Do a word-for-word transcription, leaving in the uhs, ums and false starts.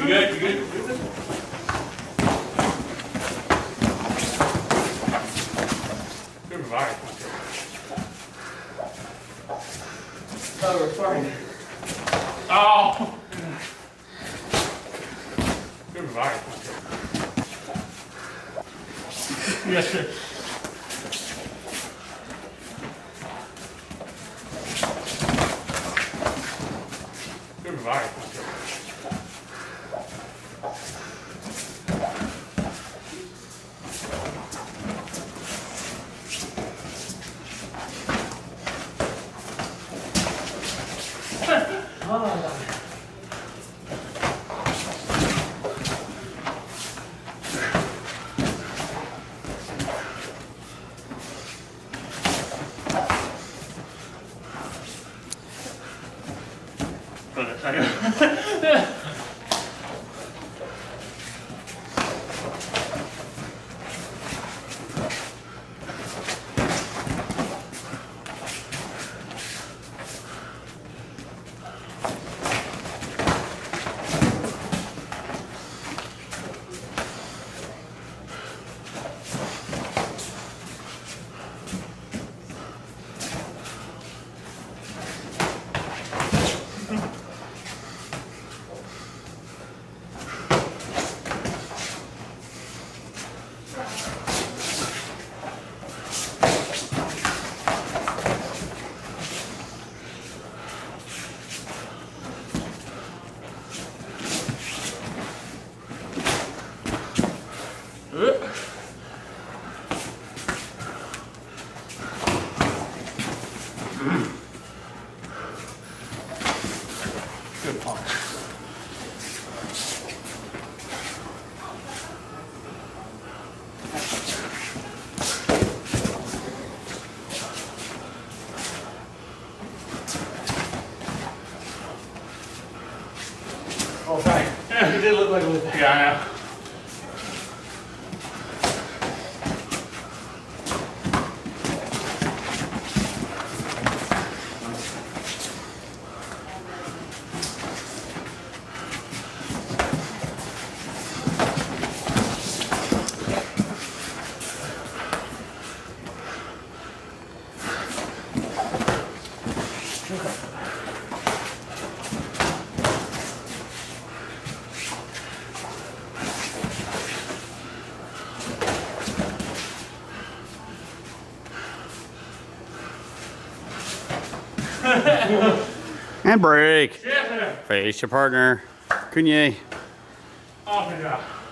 You good? You good? Good right. Oh, we're fine. Oh! Good right. Yes, sir. Good right. Good punch. Oh, sorry. Yeah, It did look like a whip. Yeah, I know. And break. Yes, sir. Face your partner. Cunye. Off the job.